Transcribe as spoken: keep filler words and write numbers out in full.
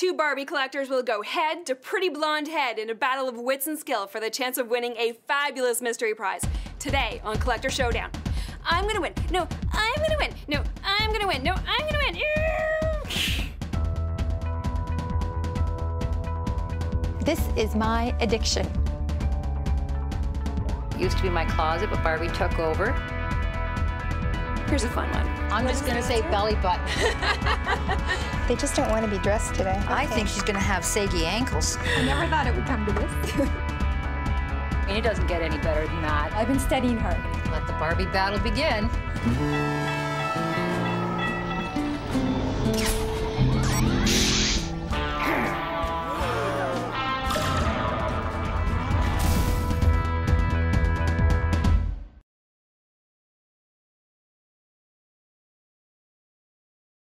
two Barbie collectors will go head to pretty blonde head in a battle of wits and skill for the chance of winning a fabulous mystery prize. Today on Collector Showdown. I'm gonna win. No, I'm gonna win. No, I'm gonna win. No, I'm gonna win. This is my addiction. It used to be my closet, but Barbie took over. Here's a fun one. I'm just gonna say belly button. They just don't want to be dressed today. I think she's gonna have saggy ankles. I never thought it would come to this. I mean, it doesn't get any better than that. I've been studying hard. Let the Barbie battle begin.